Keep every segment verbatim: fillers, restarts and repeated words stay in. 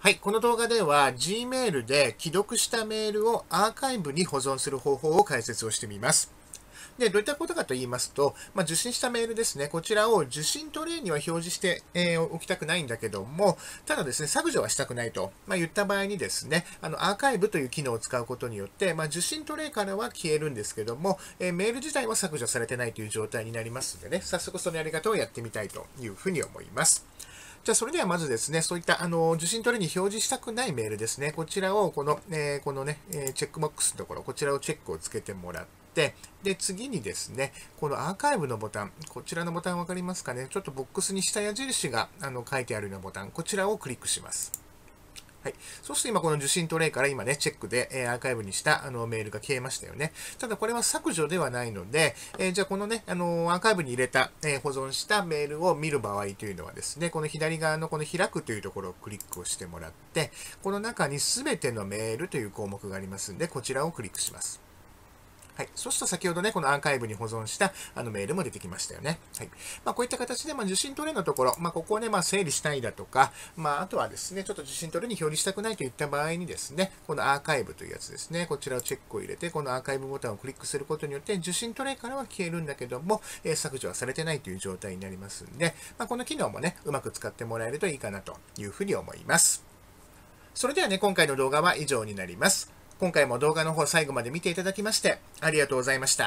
はい、この動画では Gmail で既読したメールをアーカイブに保存する方法を解説をしてみます。で、どういったことかと言いますと、まあ、受信したメールですね、こちらを受信トレイには表示して、えーおきたくないんだけども、ただですね、削除はしたくないと、まあ、言った場合にですね、あのアーカイブという機能を使うことによって、まあ、受信トレイからは消えるんですけども、えーメール自体は削除されてないという状態になりますのでね、早速そのやり方をやってみたいというふうに思います。じゃあ、それではまずですね、そういったあの受信取りに表示したくないメールですね、こちらをこの、えーこのね、えーチェックボックスのところ、こちらをチェックをつけてもらって、で、次にですね、このアーカイブのボタン、こちらのボタン分かりますかね、ちょっとボックスに下矢印があの書いてあるようなボタン、こちらをクリックします。はい。そして今この受信トレイから今ね、チェックで、えーアーカイブにしたあのメールが消えましたよね。ただこれは削除ではないので、えーじゃあこのね、あのーアーカイブに入れた、えー保存したメールを見る場合というのはですね、この左側のこの開くというところをクリックをしてもらって、この中にすべてのメールという項目がありますんで、こちらをクリックします。はい。そうすると先ほどね、このアーカイブに保存したあのメールも出てきましたよね。はい。まあ、こういった形で、まあ、受信トレイのところ、まあ、ここをね、まあ、整理したいだとか、まあ、あとはですね、ちょっと受信トレイに表示したくないといった場合にですね、このアーカイブというやつですね、こちらをチェックを入れて、このアーカイブボタンをクリックすることによって、受信トレイからは消えるんだけども、えー削除はされてないという状態になりますんで、まあ、この機能もね、うまく使ってもらえるといいかなというふうに思います。それではね、今回の動画は以上になります。今回も動画の方最後まで見ていただきまして、ありがとうございました。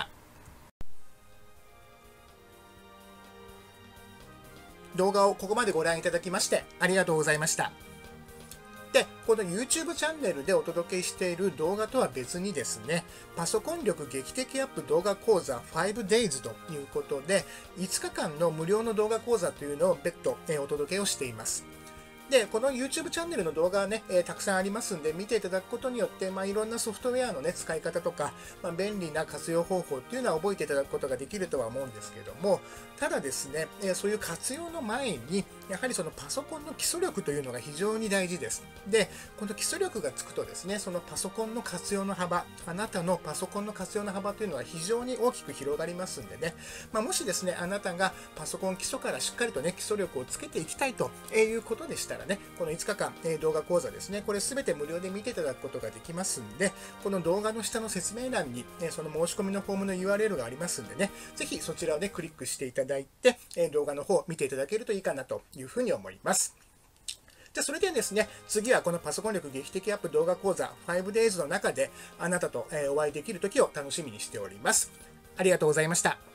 動画をここまでご覧いただきましてありがとうございました。で、この YouTube チャンネルでお届けしている動画とは別にですね、パソコン力劇的アップ動画講座 ファイブデイズ ということで、いつかかんの無料の動画講座というのを別途お届けをしています。で、この YouTube チャンネルの動画はね、えーたくさんありますんで、見ていただくことによって、まあ、いろんなソフトウェアのね、使い方とか、まあ、便利な活用方法っていうのは覚えていただくことができるとは思うんですけども、ただですね、えーそういう活用の前に、やはりそのパソコンの基礎力というのが非常に大事です。で、この基礎力がつくとですね、そのパソコンの活用の幅、あなたのパソコンの活用の幅というのは非常に大きく広がりますんでね、まあ、もしですね、あなたがパソコン基礎からしっかりとね、基礎力をつけていきたいということでしたらね、このいつかかん、えー動画講座ですね、これすべて無料で見ていただくことができますんで、この動画の下の説明欄に、えーその申し込みのフォームの ユーアールエル がありますんでね、ぜひそちらをね、クリックしていただいて、えー動画の方を見ていただけるといいかなというふうに思います。じゃあそれではですね、次はこのパソコン力劇的アップ動画講座 ファイブデイズ の中であなたとお会いできる時を楽しみにしております。ありがとうございました。